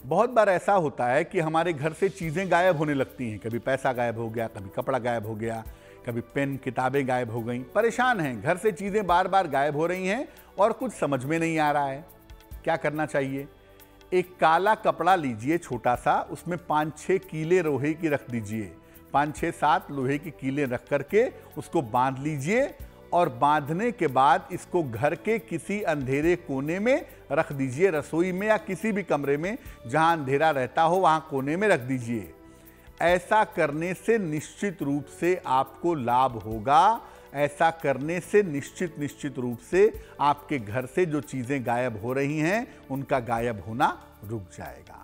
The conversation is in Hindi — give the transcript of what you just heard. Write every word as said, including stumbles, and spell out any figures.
बहुत बार ऐसा होता है कि हमारे घर से चीज़ें गायब होने लगती हैं। कभी पैसा गायब हो गया, कभी कपड़ा गायब हो गया, कभी पेन किताबें गायब हो गई। परेशान हैं, घर से चीज़ें बार बार गायब हो रही हैं और कुछ समझ में नहीं आ रहा है। क्या करना चाहिए? एक काला कपड़ा लीजिए छोटा सा, उसमें पाँच छः कीले लोहे की रख दीजिए। पाँच छः सात लोहे की कीले रख करके उसको बांध लीजिए और बांधने के बाद इसको घर के किसी अंधेरे कोने में रख दीजिए, रसोई में या किसी भी कमरे में जहां अंधेरा रहता हो वहां कोने में रख दीजिए। ऐसा करने से निश्चित रूप से आपको लाभ होगा। ऐसा करने से निश्चित निश्चित रूप से आपके घर से जो चीज़ें गायब हो रही हैं उनका गायब होना रुक जाएगा।